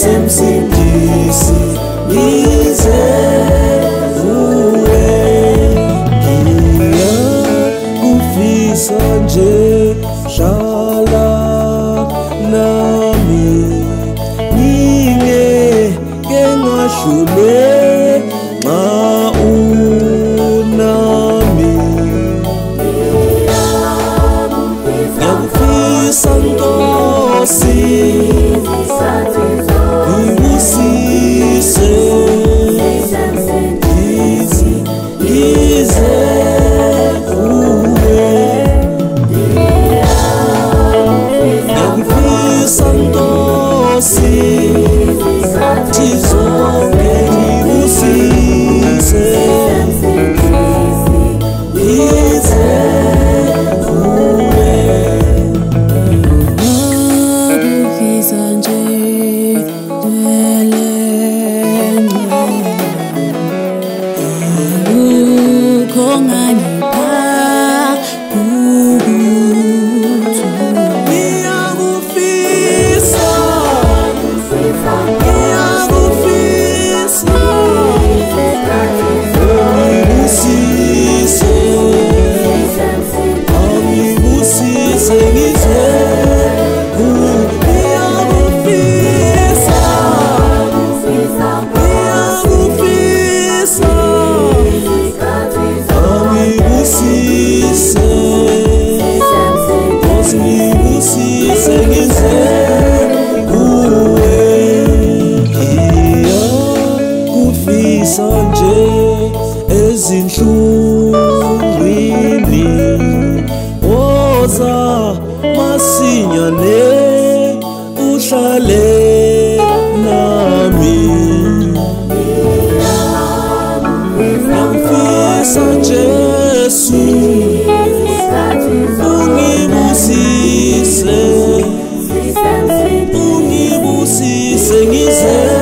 Msindisi ngize kuwe, ngiyakufisa nje hlala nami, ngingeke ngahlule nxa unami. Ngiyakufisa Nkosi ngibusise, ngize kuwe, ngiyakufisa Nkosi zonke ngibusise, ngize kuwe. Ngakufisa nje akukho ngangipha ukuthu. Ngiyakufisa, ngiyakufisa, ngibusise, angibusise ngize kuwe. Ngiyakufisa, ngiyakufisa, angibusise, Nkosi ngibusise ngize kuwe. Ngiyakufisa nje ezinhlungwini, woza masinyane uhlale nami. Ngiyakufisa Jesu ungibusise, ungibusise ngize